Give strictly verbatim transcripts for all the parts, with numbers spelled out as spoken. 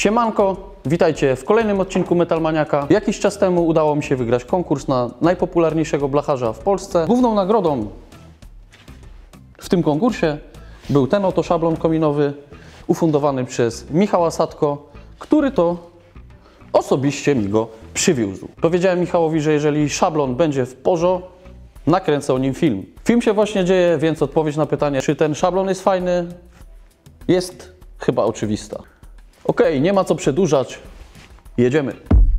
Siemanko, witajcie w kolejnym odcinku Metalmaniaka. Jakiś czas temu udało mi się wygrać konkurs na najpopularniejszego blacharza w Polsce. Główną nagrodą w tym konkursie był ten oto szablon kominowy ufundowany przez Michała Sadko, który to osobiście mi go przywiózł. Powiedziałem Michałowi, że jeżeli szablon będzie w porzo, nakręcę o nim film. Film się właśnie dzieje, więc odpowiedź na pytanie, czy ten szablon jest fajny, jest chyba oczywista. Ok, nie ma co przedłużać, jedziemy.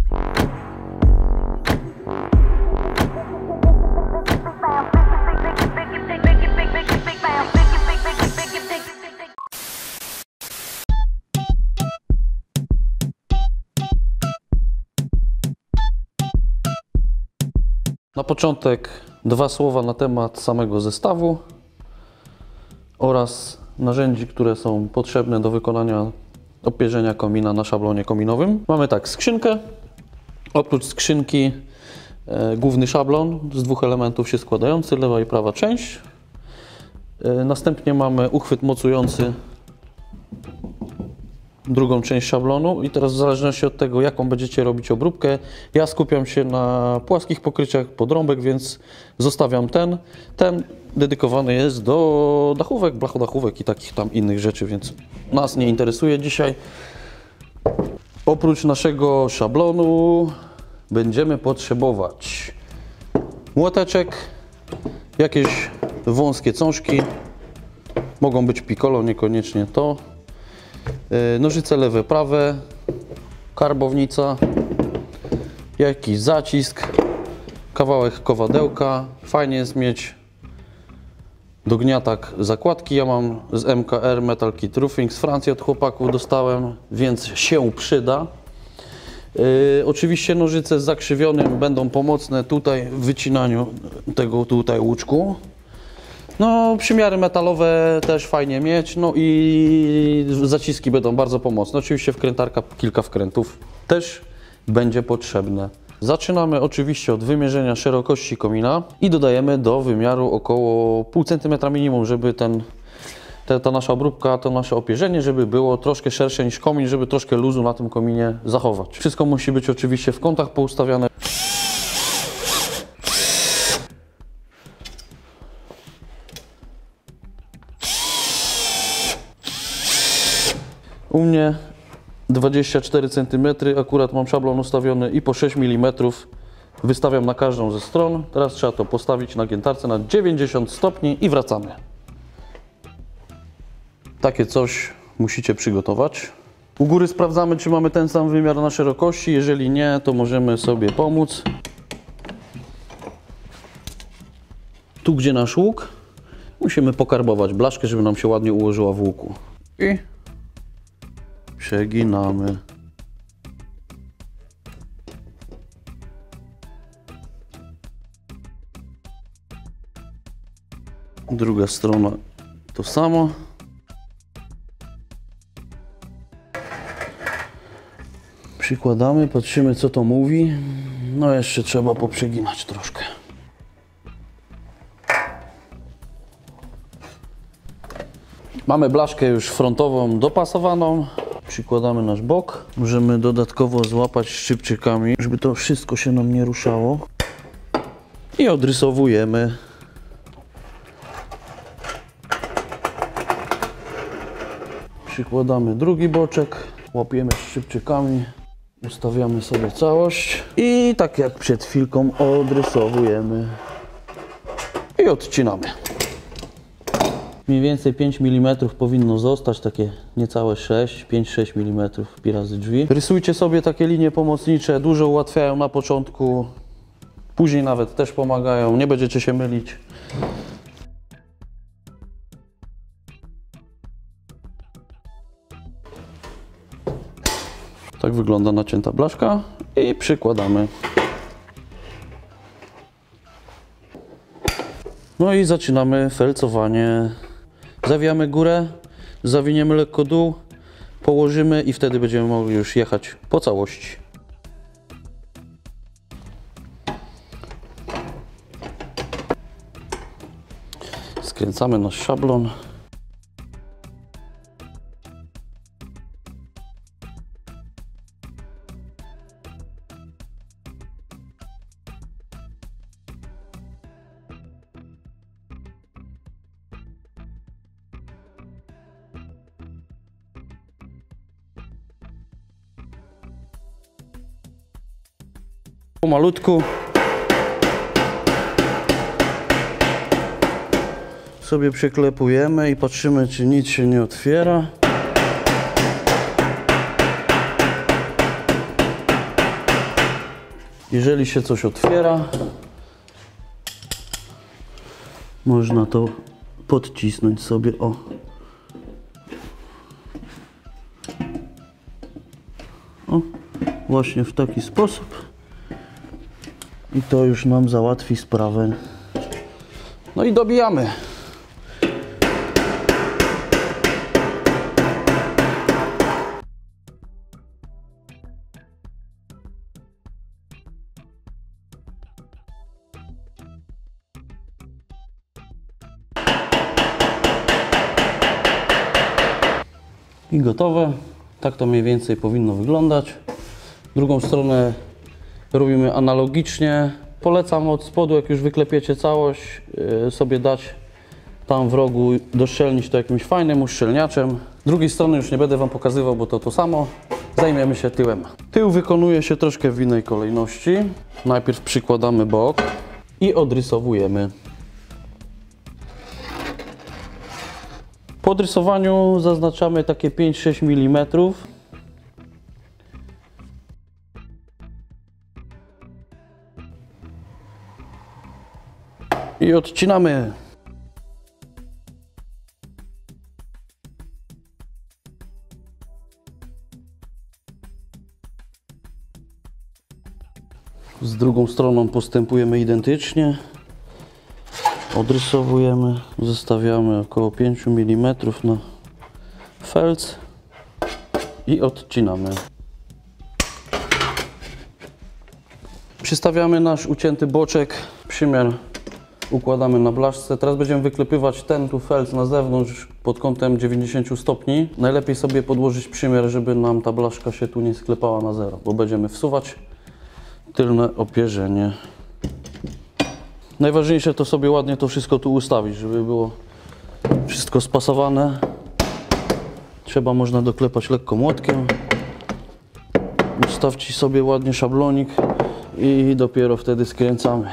Na początek dwa słowa na temat samego zestawu oraz narzędzi, które są potrzebne do wykonania opierzenia komina na szablonie kominowym. Mamy tak, skrzynkę. Oprócz skrzynki e, główny szablon z dwóch elementów się składający, lewa i prawa część. E, następnie mamy uchwyt mocujący drugą część szablonu i teraz w zależności od tego, jaką będziecie robić obróbkę, ja skupiam się na płaskich pokryciach podrąbek, więc zostawiam ten. Ten dedykowany jest do dachówek, blachodachówek i takich tam innych rzeczy, więc nas nie interesuje dzisiaj. Oprócz naszego szablonu będziemy potrzebować młoteczek, jakieś wąskie cążki, mogą być piccolo, niekoniecznie to. Nożyce lewe, prawe, karbownica, jakiś zacisk, kawałek kowadełka. Fajnie jest mieć do gniatak zakładki. Ja mam z M K R Metal Kit Roofing z Francji od chłopaków dostałem, więc się przyda. Yy, oczywiście nożyce z zakrzywionym będą pomocne tutaj w wycinaniu tego tutaj łuczku. No, przymiary metalowe też fajnie mieć, no i zaciski będą bardzo pomocne. Oczywiście wkrętarka, kilka wkrętów też będzie potrzebne. Zaczynamy oczywiście od wymierzenia szerokości komina i dodajemy do wymiaru około pół centymetra minimum, żeby ten, te, ta nasza obróbka, to nasze opierzenie, żeby było troszkę szersze niż komin, żeby troszkę luzu na tym kominie zachować. Wszystko musi być oczywiście w kątach poustawiane. U mnie dwadzieścia cztery centymetry, akurat mam szablon ustawiony i po sześć milimetrów wystawiam na każdą ze stron. Teraz trzeba to postawić na giętarce na dziewięćdziesiąt stopni i wracamy. Takie coś musicie przygotować. U góry sprawdzamy, czy mamy ten sam wymiar na szerokości. Jeżeli nie, to możemy sobie pomóc. Tu, gdzie nasz łuk, musimy pokarbować blaszkę, żeby nam się ładnie ułożyła w łuku. I przeginamy. Druga strona to samo. Przykładamy, patrzymy, co to mówi. No jeszcze trzeba poprzeginać troszkę. Mamy blaszkę już frontową dopasowaną. Przykładamy nasz bok. Możemy dodatkowo złapać szczypczykami, żeby to wszystko się nam nie ruszało. I odrysowujemy. Przykładamy drugi boczek. Łapiemy szczypczykami. Ustawiamy sobie całość. I tak jak przed chwilką odrysowujemy. I odcinamy. Mniej więcej pięć milimetrów powinno zostać, takie niecałe sześć, pięć sześć milimetrów pi razy drzwi. Rysujcie sobie takie linie pomocnicze, dużo ułatwiają na początku, później nawet też pomagają, nie będziecie się mylić. Tak wygląda nacięta blaszka i przykładamy. No i zaczynamy felcowanie. Zawijamy górę, zawiniemy lekko dół, położymy i wtedy będziemy mogli już jechać po całości. Skręcamy nasz szablon. Pomalutku sobie przyklepujemy i patrzymy, czy nic się nie otwiera. Jeżeli się coś otwiera, można to podcisnąć sobie, o. O, właśnie w taki sposób. I to już nam załatwi sprawę. No i dobijamy. I gotowe. Tak to mniej więcej powinno wyglądać. Drugą stronę robimy analogicznie. Polecam od spodu, jak już wyklepiecie całość, yy, sobie dać tam w rogu, doszczelnić to jakimś fajnym uszczelniaczem. Drugiej strony już nie będę Wam pokazywał, bo to to samo. Zajmiemy się tyłem. Tył wykonuje się troszkę w innej kolejności. Najpierw przykładamy bok i odrysowujemy. Po odrysowaniu zaznaczamy takie pięć sześć milimetrów. I odcinamy. Z drugą stroną postępujemy identycznie. Odrysowujemy, zostawiamy około pięć milimetrów na felc i odcinamy. Przystawiamy nasz ucięty boczek, przymiar układamy na blaszce. Teraz będziemy wyklepywać ten tu felc na zewnątrz pod kątem dziewięćdziesiąt stopni. Najlepiej sobie podłożyć przymiar, żeby nam ta blaszka się tu nie sklepała na zero, bo będziemy wsuwać tylne opierzenie. Najważniejsze to sobie ładnie to wszystko tu ustawić, żeby było wszystko spasowane. Trzeba można doklepać lekko młotkiem. Ustawcie sobie ładnie szablonik i dopiero wtedy skręcamy.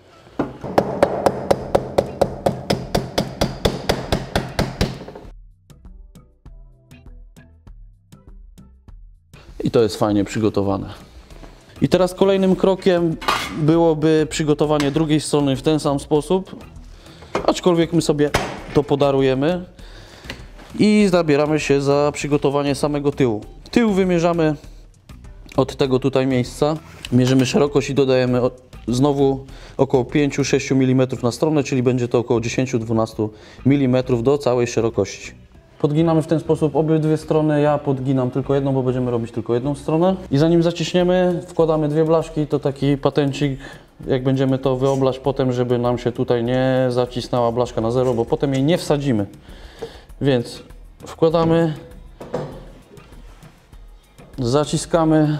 I to jest fajnie przygotowane. I teraz kolejnym krokiem byłoby przygotowanie drugiej strony w ten sam sposób, aczkolwiek my sobie to podarujemy i zabieramy się za przygotowanie samego tyłu. Tył wymierzamy od tego tutaj miejsca, mierzymy szerokość i dodajemy znowu około pięć sześć milimetrów na stronę, czyli będzie to około dziesięć dwanaście milimetrów do całej szerokości. Podginamy w ten sposób obydwie strony, ja podginam tylko jedną, bo będziemy robić tylko jedną stronę. I zanim zaciśniemy, wkładamy dwie blaszki, to taki patencik, jak będziemy to wyoblać potem, żeby nam się tutaj nie zacisnęła blaszka na zero, bo potem jej nie wsadzimy. Więc wkładamy, zaciskamy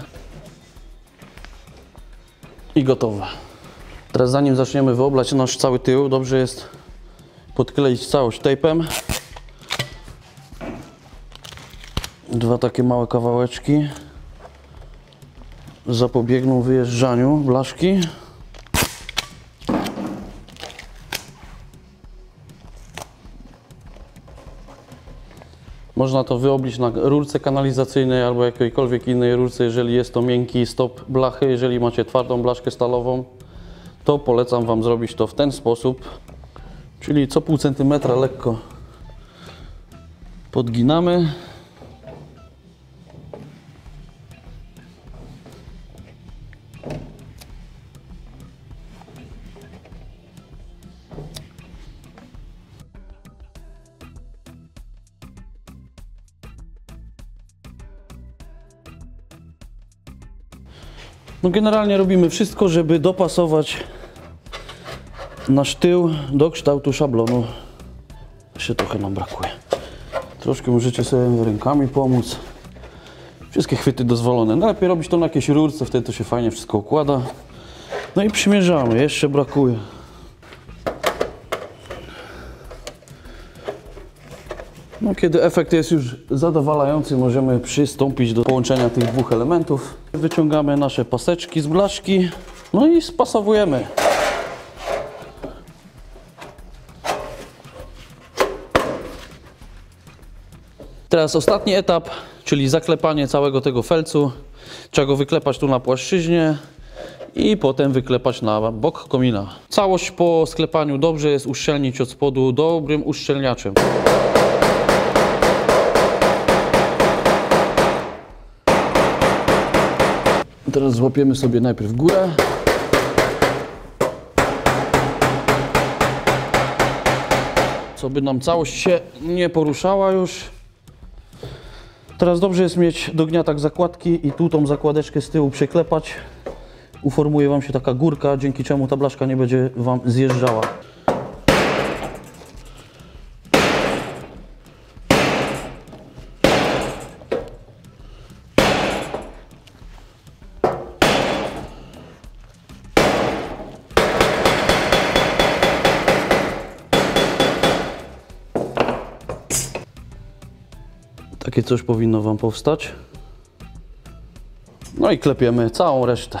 i gotowe. Teraz zanim zaczniemy wyoblać nasz cały tył, dobrze jest podkleić całość tejpem. Dwa takie małe kawałeczki zapobiegną wyjeżdżaniu blaszki. Można to wyoblić na rurce kanalizacyjnej albo jakiejkolwiek innej rurce, jeżeli jest to miękki stop blachy. Jeżeli macie twardą blaszkę stalową, to polecam Wam zrobić to w ten sposób, czyli co pół centymetra lekko podginamy. No generalnie robimy wszystko, żeby dopasować nasz tył do kształtu szablonu. Jeszcze trochę nam brakuje. Troszkę możecie sobie rękami pomóc. Wszystkie chwyty dozwolone. Najlepiej robić to na jakiejś rurce, wtedy to się fajnie wszystko układa. No i przymierzamy. Jeszcze brakuje. No, kiedy efekt jest już zadowalający, możemy przystąpić do połączenia tych dwóch elementów. Wyciągamy nasze paseczki z blaszki. No i spasowujemy. Teraz ostatni etap, czyli zaklepanie całego tego felcu. Trzeba go wyklepać tu na płaszczyźnie i potem wyklepać na bok komina. Całość po sklepaniu dobrze jest uszczelnić od spodu dobrym uszczelniaczem. Teraz złapiemy sobie najpierw górę. Co by nam całość się nie poruszała już. Teraz dobrze jest mieć do gniatak zakładki i tu tą zakładeczkę z tyłu przyklepać. Uformuje Wam się taka górka, dzięki czemu ta blaszka nie będzie Wam zjeżdżała. Takie coś powinno Wam powstać. No i klepiemy całą resztę.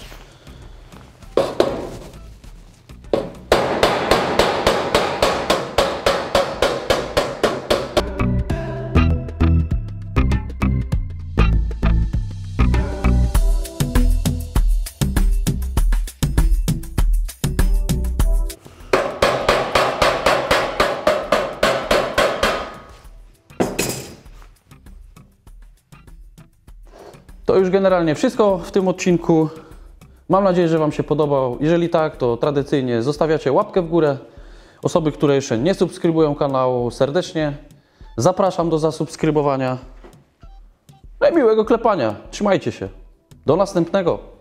To już generalnie wszystko w tym odcinku. Mam nadzieję, że Wam się podobał. Jeżeli tak, to tradycyjnie zostawiacie łapkę w górę. Osoby, które jeszcze nie subskrybują kanału, serdecznie zapraszam do zasubskrybowania. No i miłego klepania. Trzymajcie się. Do następnego.